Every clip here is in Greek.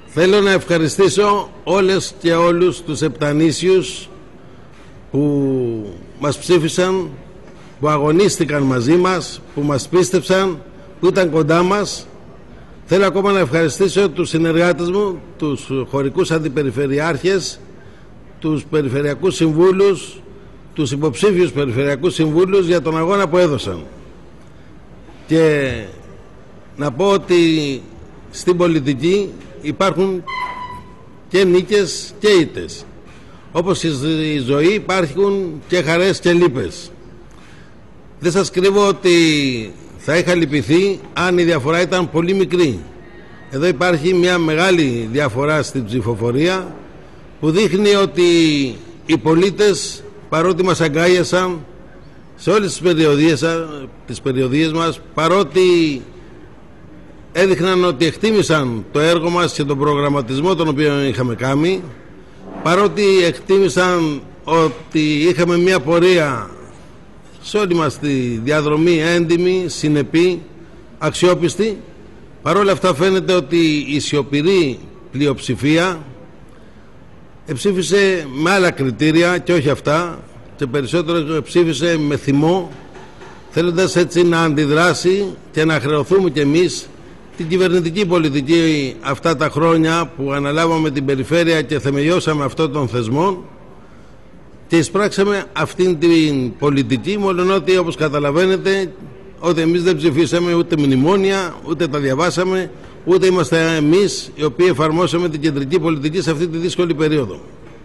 Θέλω να ευχαριστήσω όλες και όλους τους επτανήσιους που μας ψήφισαν, που αγωνίστηκαν μαζί μας, που μας πίστεψαν, που ήταν κοντά μας. Θέλω ακόμα να ευχαριστήσω τους συνεργάτες μου, τους χωρικούς αντιπεριφερειάρχες, τους περιφερειακούς συμβούλους, τους υποψήφιους περιφερειακούς συμβούλους για τον αγώνα που έδωσαν. Και να πω ότι στην πολιτική υπάρχουν και νίκες και ήττες. Όπως στη ζωή υπάρχουν και χαρές και λύπες. Δεν σας κρύβω ότι θα είχα λυπηθεί αν η διαφορά ήταν πολύ μικρή. Εδώ υπάρχει μια μεγάλη διαφορά στην ψηφοφορία που δείχνει ότι οι πολίτες, παρότι μας αγκάλιασαν σε όλες τις περιοδίες μας, παρότι έδειχναν ότι εκτίμησαν το έργο μας και τον προγραμματισμό τον οποίο είχαμε κάνει, παρότι εκτίμησαν ότι είχαμε μια πορεία σε όλη μας τη διαδρομή έντιμη, συνεπή, αξιόπιστη, παρόλα αυτά φαίνεται ότι η σιωπηρή πλειοψηφία ψήφισε με άλλα κριτήρια και όχι αυτά, και περισσότερο ψήφισε με θυμό, θέλοντας έτσι να αντιδράσει και να χρεωθούμε κι εμείς την κυβερνητική πολιτική αυτά τα χρόνια που αναλάβαμε την περιφέρεια και θεμελιώσαμε αυτόν τον θεσμό και εισπράξαμε αυτήν την πολιτική, μόλον ότι, όπως καταλαβαίνετε, ότι εμείς δεν ψηφίσαμε ούτε μνημόνια, ούτε τα διαβάσαμε, ούτε είμαστε εμείς οι οποίοι εφαρμόσαμε την κεντρική πολιτική σε αυτή τη δύσκολη περίοδο.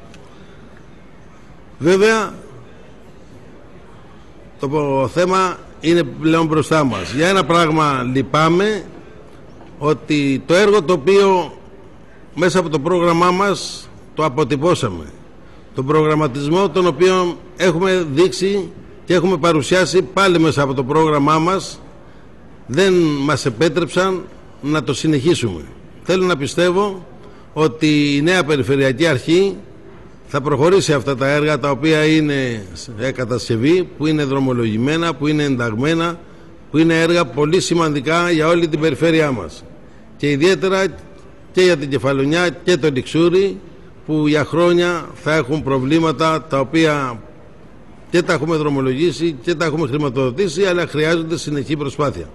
Βέβαια, το θέμα είναι πλέον μπροστά μας. Για ένα πράγμα λυπάμαι, ότι το έργο το οποίο μέσα από το πρόγραμμά μας το αποτυπώσαμε, τον προγραμματισμό τον οποίο έχουμε δείξει και έχουμε παρουσιάσει πάλι μέσα από το πρόγραμμά μας, δεν μας επέτρεψαν να το συνεχίσουμε. Θέλω να πιστεύω ότι η νέα Περιφερειακή Αρχή θα προχωρήσει αυτά τα έργα τα οποία είναι σε κατασκευή, που είναι δρομολογημένα, που είναι ενταγμένα, που είναι έργα πολύ σημαντικά για όλη την περιφέρειά μας και ιδιαίτερα και για την Κεφαλονιά και το Λιξούρι, που για χρόνια θα έχουν προβλήματα τα οποία και τα έχουμε δρομολογήσει και τα έχουμε χρηματοδοτήσει, αλλά χρειάζονται συνεχή προσπάθεια.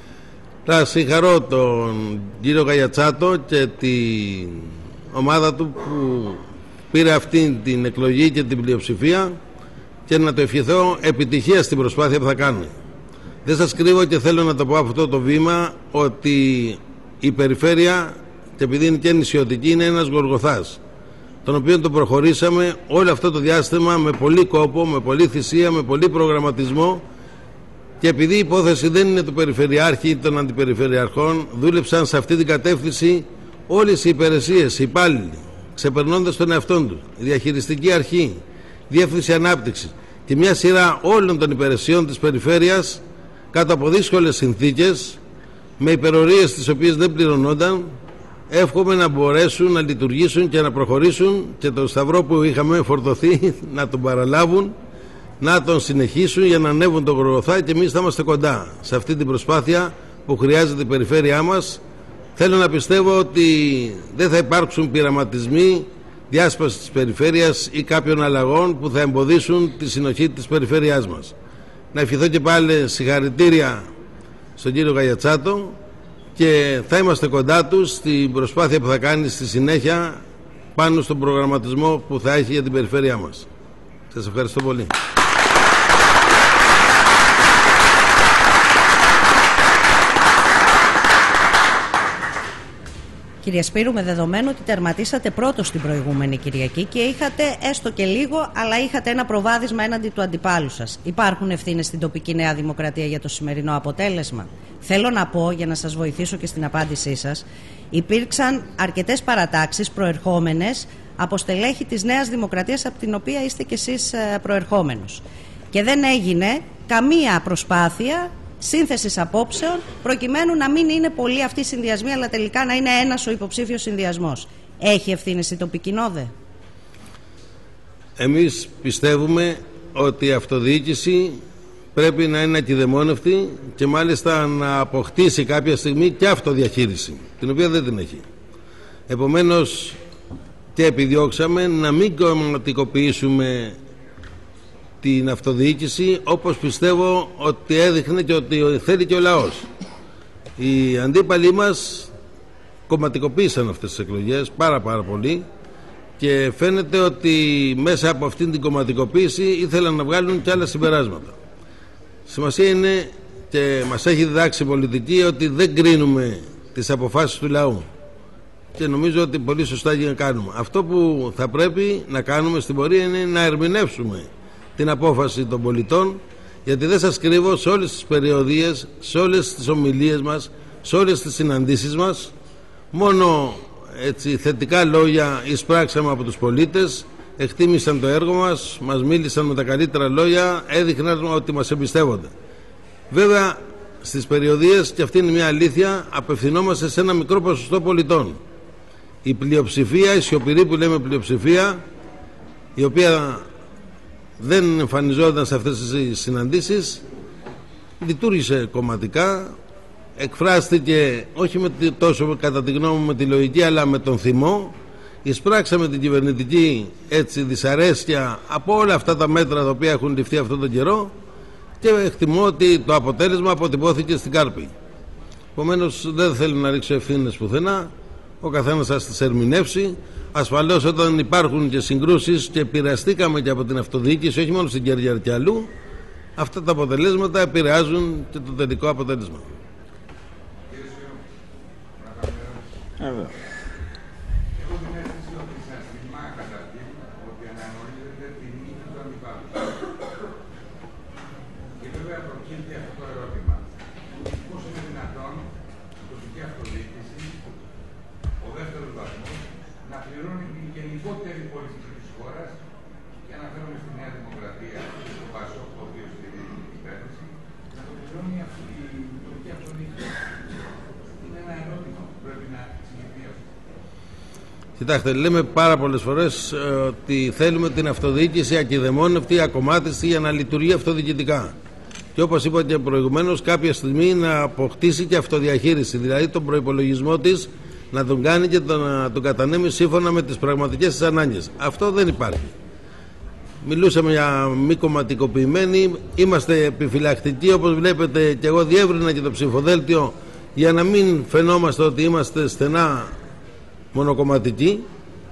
Θα συγχαρώ τον κύριο Γαϊατσάτο και την ομάδα του που πήρε αυτή την εκλογή και την πλειοψηφία, και να το ευχηθώ επιτυχία στην προσπάθεια που θα κάνουμε. Δεν σας κρύβω και θέλω να το πω αυτό το βήμα, ότι η περιφέρεια, και επειδή είναι και νησιωτική, είναι ένας Γολγοθάς, τον οποίο τον προχωρήσαμε όλο αυτό το διάστημα με πολύ κόπο, με πολύ θυσία, με πολύ προγραμματισμό, και επειδή η υπόθεση δεν είναι του Περιφερειάρχη ή των Αντιπεριφερειαρχών, δούλεψαν σε αυτή την κατεύθυνση όλες οι υπηρεσίες, οι υπάλληλοι, ξεπερνώντας τον εαυτόν του, η Διαχειριστική Αρχή, Διεύθυνση Ανάπτυξη και μια σειρά όλων των υπηρεσιών της περιφέρειας, κάτω από δύσκολες συνθήκες, με υπερορίες τις οποίες δεν πληρωνόνταν. Εύχομαι να μπορέσουν να λειτουργήσουν και να προχωρήσουν, και τον σταυρό που είχαμε φορτωθεί να τον παραλάβουν, να τον συνεχίσουν για να ανέβουν τον Γολγοθά, και εμείς θα είμαστε κοντά σε αυτή την προσπάθεια που χρειάζεται η περιφέρειά μας. Θέλω να πιστεύω ότι δεν θα υπάρξουν πειραματισμοί διάσπασης της περιφέρειας ή κάποιων αλλαγών που θα εμποδίσουν τη συνοχή της περιφέρειάς μας. Να ευχηθώ και πάλι συγχαρητήρια στον κύριο Γαϊατσάτο, και θα είμαστε κοντά τους στην προσπάθεια που θα κάνει στη συνέχεια πάνω στον προγραμματισμό που θα έχει για την περιφέρειά μας. Σας ευχαριστώ πολύ. Κύριε Σπύρου, με δεδομένο ότι τερματίσατε πρώτος την προηγούμενη Κυριακή και είχατε έστω και λίγο, αλλά είχατε ένα προβάδισμα έναντι του αντιπάλου σας, υπάρχουν ευθύνες στην τοπική Νέα Δημοκρατία για το σημερινό αποτέλεσμα? Θέλω να πω, για να σας βοηθήσω και στην απάντησή σας, υπήρξαν αρκετές παρατάξεις προερχόμενες από στελέχη της Νέας Δημοκρατίας, από την οποία είστε κι εσείς προερχόμενος, και δεν έγινε καμία προσπάθεια σύνθεσης απόψεων προκειμένου να μην είναι πολλοί αυτοί οι συνδυασμοί, αλλά τελικά να είναι ένας ο υποψήφιος συνδυασμός. Έχει ευθύνες η τοπική ΝΟΔΕ? Εμείς πιστεύουμε ότι η αυτοδιοίκηση πρέπει να είναι ακιδεμόνευτη και μάλιστα να αποκτήσει κάποια στιγμή και αυτοδιαχείριση, την οποία δεν την έχει. Επομένως και επιδιώξαμε να μην κομματικοποιήσουμε την αυτοδιοίκηση, όπως πιστεύω ότι έδειχνε και ότι θέλει και ο λαός. Οι αντίπαλοι μας κομματικοποίησαν αυτές τις εκλογές πάρα πολύ και φαίνεται ότι μέσα από αυτήν την κομματικοποίηση ήθελαν να βγάλουν και άλλα συμπεράσματα. Σημασία είναι, και μας έχει διδάξει η πολιτική, ότι δεν κρίνουμε τις αποφάσεις του λαού, και νομίζω ότι πολύ σωστά κάνουμε. Αυτό που θα πρέπει να κάνουμε στην πορεία είναι να ερμηνεύσουμε την απόφαση των πολιτών, γιατί δεν σας κρύβω, σε όλες τις περιοδίες, σε όλες τις ομιλίες μας, σε όλες τις συναντήσεις μας, μόνο έτσι θετικά λόγια εισπράξαμε από τους πολίτες, εκτίμησαν το έργο μας, μας μίλησαν με τα καλύτερα λόγια, έδειχναν ότι μας εμπιστεύονται. Βέβαια στις περιοδίες, και αυτή είναι μια αλήθεια, απευθυνόμαστε σε ένα μικρό ποσοστό πολιτών. Η πλειοψηφία, η σιωπηρή που λέμε πλειοψηφία, η οποία δεν εμφανιζόταν σε αυτές τις συναντήσεις, λειτουργήσε κομματικά, εκφράστηκε όχι τόσο κατά τη γνώμη μου με τη λογική, αλλά με τον θυμό. Εισπράξαμε την κυβερνητική έτσι δυσαρέσκεια από όλα αυτά τα μέτρα τα οποία έχουν ληφθεί αυτόν τον καιρό, και εκτιμώ ότι το αποτέλεσμα αποτυπώθηκε στην κάρπη. Επομένως δεν θέλω να ρίξω ευθύνες πουθενά, ο καθένας θα τις ερμηνεύσει. Ασφαλώς όταν υπάρχουν και συγκρούσεις, και επηρεαστήκαμε και από την αυτοδιοίκηση, όχι μόνο στην Κέρκυρα και αλλού, αυτά τα αποτελέσματα επηρεάζουν και το τελικό αποτέλεσμα. Κοιτάξτε, λέμε πάρα πολλές φορές ότι θέλουμε την αυτοδιοίκηση ακιδεμόνευτη, ακομμάτιστη, για να λειτουργεί αυτοδιοικητικά. Και όπως είπα και προηγουμένως, κάποια στιγμή να αποκτήσει και αυτοδιαχείριση, δηλαδή τον προϋπολογισμό της να τον κάνει και να τον κατανέμει σύμφωνα με τις πραγματικές της ανάγκες. Αυτό δεν υπάρχει. Μιλούσαμε για μη κομματικοποιημένοι, είμαστε επιφυλακτικοί, όπως βλέπετε, και εγώ διεύρυνα και το ψηφοδέλτιο για να μην φαινόμαστε ότι είμαστε στενά μονοκομματικοί.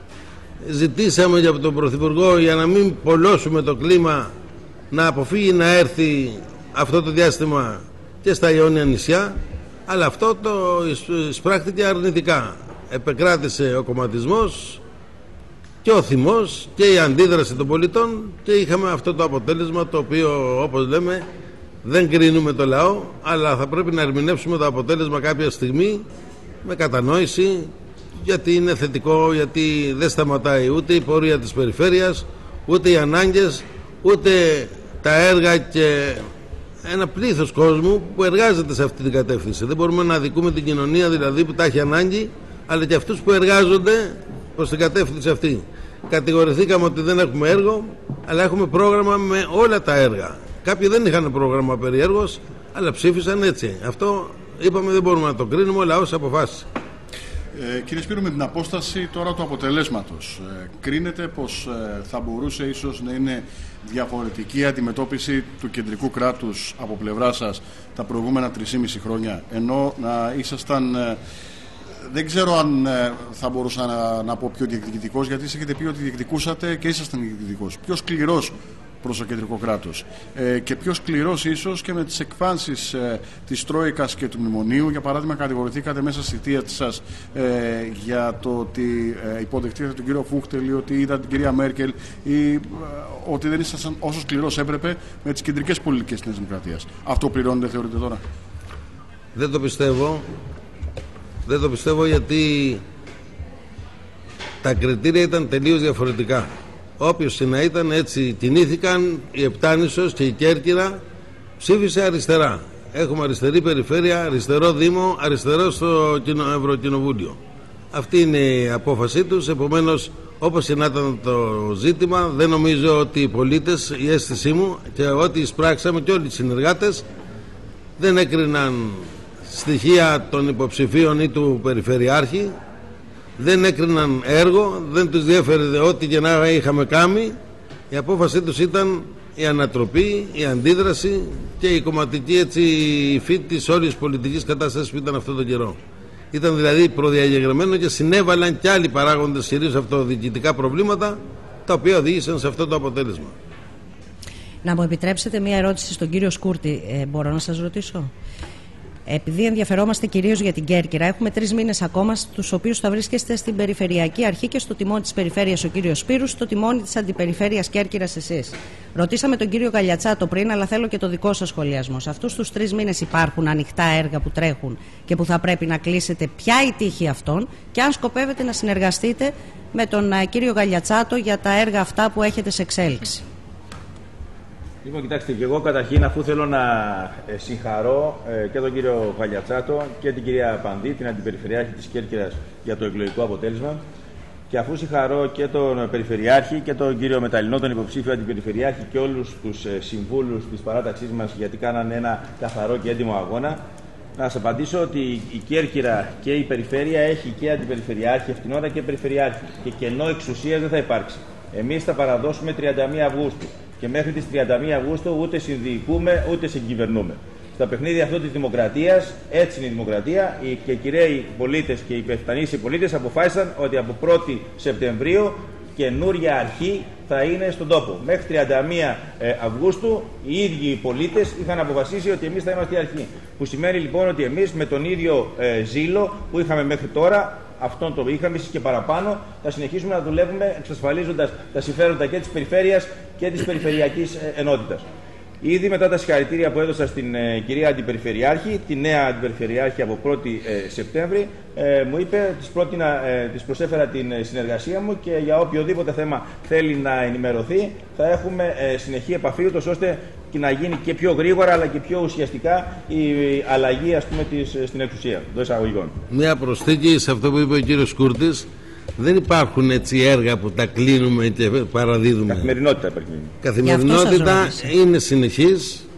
Ζητήσαμε για τον Πρωθυπουργό, για να μην πολλώσουμε το κλίμα, να αποφύγει να έρθει αυτό το διάστημα και στα Ιόνια νησιά, αλλά αυτό το εισπράχτηκε αρνητικά. Επεκράτησε ο κομματισμός και ο θυμός και η αντίδραση των πολιτών, και είχαμε αυτό το αποτέλεσμα, το οποίο, όπως λέμε, δεν κρίνουμε το λαό, αλλά θα πρέπει να ερμηνεύσουμε το αποτέλεσμα κάποια στιγμή με κατανόηση, γιατί είναι θετικό, γιατί δεν σταματάει ούτε η πορεία της περιφέρειας, ούτε οι ανάγκες, ούτε τα έργα, και ένα πλήθος κόσμου που εργάζεται σε αυτή την κατεύθυνση. Δεν μπορούμε να αδικούμε την κοινωνία δηλαδή που τα έχει ανάγκη, αλλά και αυτούς που εργάζονται προς την κατεύθυνση αυτή. Κατηγορηθήκαμε ότι δεν έχουμε έργο, αλλά έχουμε πρόγραμμα με όλα τα έργα. Κάποιοι δεν είχαν πρόγραμμα περιέργως, αλλά ψήφισαν έτσι. Αυτό είπαμε δεν μπορούμε να το κρίνουμε, ο λαός αποφάσισε. Κύριε Σπύρο, με την απόσταση τώρα του αποτελέσματος, κρίνετε πως θα μπορούσε ίσως να είναι διαφορετική αντιμετώπιση του κεντρικού κράτους από πλευρά σας τα προηγούμενα 3,5 χρόνια, ενώ να ήσασταν, δεν ξέρω αν θα μπορούσα να πω πιο διεκδικητικός, γιατί έχετε πει ότι διεκδικούσατε και ήσασταν διεκδικητικός, πιο σκληρός προς το κεντρικό κράτος, και πιο σκληρός ίσως και με τις εκφάνσεις της Τρόικας και του Μνημονίου. Για παράδειγμα, κατηγορηθήκατε μέσα στη θητεία σας για το ότι υποδεχτήκατε τον κύριο Φούχτελ, ή ότι είδατε την κυρία Μέρκελ, ή ότι δεν ήσασταν όσο σκληρός έπρεπε με τις κεντρικές πολιτικές της Δημοκρατίας. Αυτό πληρώνεται, θεωρείτε τώρα? Δεν το πιστεύω. Δεν το πιστεύω, γιατί τα κριτήρια ήταν τελείως διαφορετικά. Όποιος να ήταν, έτσι κινήθηκαν. Η Επτάνησος και η Κέρκυρα ψήφισε αριστερά. Έχουμε αριστερή περιφέρεια, αριστερό δήμο, αριστερό στο Ευρωκοινοβούλιο. Αυτή είναι η απόφασή τους. Επομένως, όπως και να ήταν το ζήτημα, δεν νομίζω ότι οι πολίτες, η αίσθησή μου και ό,τι εισπράξαμε και όλοι οι συνεργάτες, δεν έκριναν στοιχεία των υποψηφίων ή του Περιφερειάρχη. δεν έκριναν έργο, δεν τους διέφερε ό,τι και να είχαμε κάνει. Η απόφασή τους ήταν η ανατροπή, η αντίδραση και η κομματική υφή της όλης πολιτικής κατάστασης που ήταν αυτόν τον καιρό. Ήταν δηλαδή προδιαγεγραμμένο και συνέβαλαν και άλλοι παράγοντες, κυρίως αυτοδιοικητικά προβλήματα, τα οποία οδήγησαν σε αυτό το αποτέλεσμα. Να μου επιτρέψετε μία ερώτηση στον κύριο Σκούρτη. Μπορώ να σας ρωτήσω? Επειδή ενδιαφερόμαστε κυρίως για την Κέρκυρα, έχουμε 3 μήνες ακόμα, στους οποίους θα βρίσκεστε στην Περιφερειακή Αρχή και στο τιμόνι της Περιφέρειας ο κύριος Σπύρους, στο τιμόνι της Αντιπεριφέρειας Κέρκυρας εσείς. Ρωτήσαμε τον κύριο Γαλιατσάτο πριν, αλλά θέλω και το δικό σας σχολιασμό. Σε αυτούς τους 3 μήνες υπάρχουν ανοιχτά έργα που τρέχουν και που θα πρέπει να κλείσετε? Ποια η τύχη αυτών και αν σκοπεύετε να συνεργαστείτε με τον κύριο Γαλιατσάτο για τα έργα αυτά που έχετε σε εξέλιξη? Λοιπόν, κοιτάξτε, και εγώ καταρχήν, αφού θέλω να συγχαρώ και τον κύριο Γαλιατσάτο και την κυρία Πανδί, την Αντιπεριφερειάρχη της Κέρκυρας, για το εκλογικό αποτέλεσμα, και αφού συγχαρώ και τον Περιφερειάρχη και τον κύριο Μεταλλινό, τον υποψήφιο Αντιπεριφερειάρχη, και όλους τους συμβούλους της παράταξής μας, γιατί κάνανε ένα καθαρό και έντιμο αγώνα, να σας απαντήσω ότι η Κέρκυρα και η Περιφέρεια έχει και Αντιπεριφερειάρχη ευθυνότητα και Περιφερειάρχη, και κενό εξουσίας δεν θα υπάρξει. Εμείς θα παραδώσουμε 31 Αυγούστου. Και μέχρι τις 31 Αυγούστου ούτε συνδιοικούμε ούτε συγκυβερνούμε. Στα παιχνίδια αυτό της δημοκρατίας, έτσι είναι η δημοκρατία, και οι κυρίοι πολίτες και οι υπευθανείς πολίτες αποφάσισαν ότι από 1η Σεπτεμβρίου καινούρια αρχή θα είναι στον τόπο. Μέχρι 31 Αυγούστου οι ίδιοι οι πολίτες είχαν αποφασίσει ότι εμείς θα είμαστε η αρχή. Που σημαίνει λοιπόν ότι εμείς με τον ίδιο ζήλο που είχαμε μέχρι τώρα, αυτόν το είχαμε και παραπάνω, θα συνεχίσουμε να δουλεύουμε εξασφαλίζοντας τα συμφέροντα και της περιφέρειας και της περιφερειακής ενότητας. Ήδη μετά τα συγχαρητήρια που έδωσα στην κυρία Αντιπεριφερειάρχη, τη νέα Αντιπεριφερειάρχη από 1η Σεπτέμβρη, μου είπε, της προσέφερα την συνεργασία μου και για οποιοδήποτε θέμα θέλει να ενημερωθεί θα έχουμε συνεχή επαφή, ούτως ώστε και να γίνει και πιο γρήγορα αλλά και πιο ουσιαστικά η αλλαγή, ας πούμε, στην εξουσία των εισαγωγικών. Μια προσθήκη σε αυτό που είπε ο κύριος Κούρτης. Δεν υπάρχουν έτσι έργα που τα κλείνουμε και παραδίδουμε. Καθημερινότητα υπάρχει. Καθημερινότητα είναι συνεχής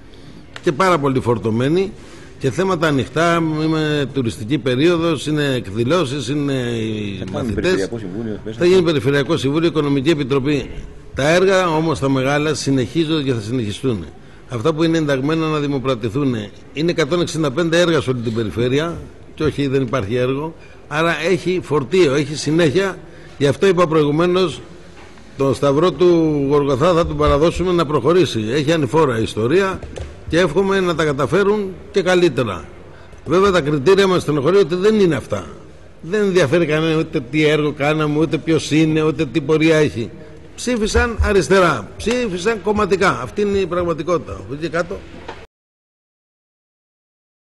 και πάρα πολύ φορτωμένη και θέματα ανοιχτά. Είναι τουριστική περίοδος, είναι εκδηλώσεις, είναι οι μαθητές. Θα γίνει Περιφερειακό Συμβούλιο, Οικονομική Επιτροπή. Τα έργα όμως τα μεγάλα συνεχίζονται και θα συνεχιστούν. Αυτά που είναι ενταγμένα να δημοπρατηθούν είναι 165 έργα σε όλη την περιφέρεια και όχι, δεν υπάρχει έργο. Άρα έχει φορτίο, έχει συνέχεια. Γι' αυτό είπα προηγουμένως, τον σταυρό του Γοργοθά θα του παραδώσουμε να προχωρήσει. Έχει ανηφόρα ιστορία και εύχομαι να τα καταφέρουν και καλύτερα. Βέβαια τα κριτήρια μας στενοχωρεί ότι δεν είναι αυτά. Δεν ενδιαφέρει κανένα ούτε τι έργο κάναμε, ούτε ποιος είναι, ούτε τι πορεία έχει. Ψήφισαν αριστερά, ψήφισαν κομματικά. Αυτή είναι η πραγματικότητα. Από εκεί κάτω